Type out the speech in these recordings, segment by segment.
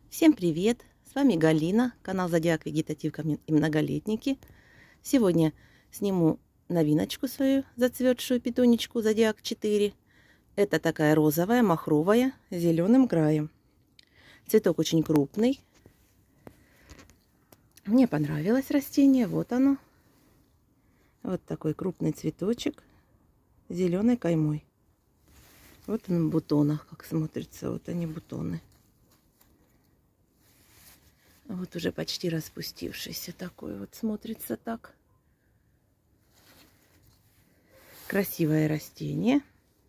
Всем привет! С вами Галина, канал Зодиак Вегетативка и Многолетники. Сегодня сниму новиночку свою, зацветшую петунечку Зодиак 4. Это такая розовая, махровая, с зеленым краем. Цветок очень крупный. Мне понравилось растение, вот оно. Вот такой крупный цветочек с зеленой каймой. Вот он в бутонах, как смотрится, вот они бутоны. Вот уже почти распустившийся такой вот смотрится так. Красивое растение.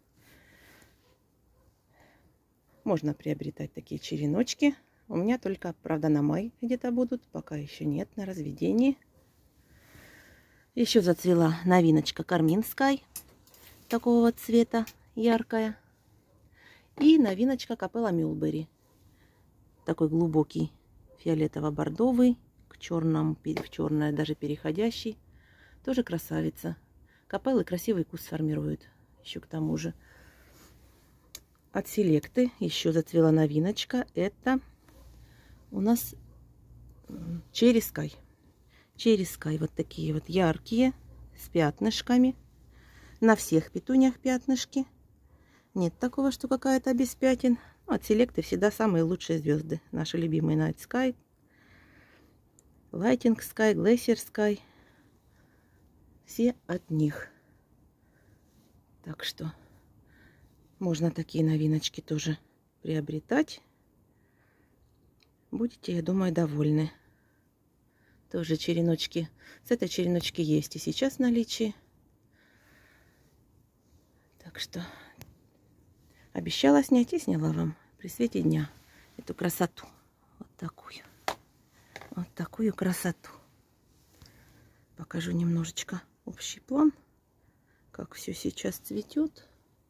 Можно приобретать такие череночки. У меня только, правда, на май где-то будут. Пока еще нет, на разведении. Еще зацвела новиночка Кармин Скай. Такого вот цвета, яркая. И новиночка Капелла Мюлбери. Такой глубокий фиолетово-бордовый, в черное даже переходящий. Тоже красавица. Капеллы красивый куст формируют. Еще к тому же. От селекты еще зацвела новиночка. Это у нас Черри Скай. Черри Скай вот такие вот яркие, с пятнышками. На всех петуниях пятнышки. Нет такого, что какая-то без пятен. От селекты всегда самые лучшие звезды. Наши любимые Night Sky, Lighting Sky, Glacier Sky. Все от них. Так что можно такие новиночки тоже приобретать. Будете, я думаю, довольны. Тоже череночки. С этой череночки есть и сейчас в наличии. Так что обещала снять и сняла вам при свете дня эту красоту. Вот такую. Вот такую красоту. Покажу немножечко общий план. Как все сейчас цветет.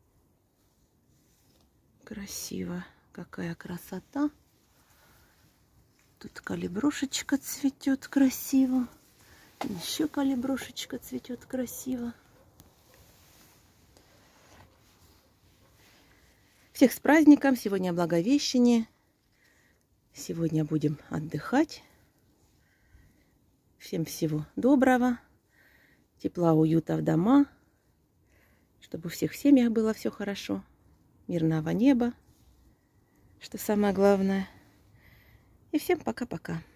Красиво. Какая красота. Тут калиброшечка цветет красиво. Еще калиброшечка цветет красиво. Всех с праздником! Сегодня Благовещение. Сегодня будем отдыхать. Всем всего доброго. Тепла, уюта в дома. Чтобы у всех в семьях было все хорошо. Мирного неба. Что самое главное. И всем пока-пока.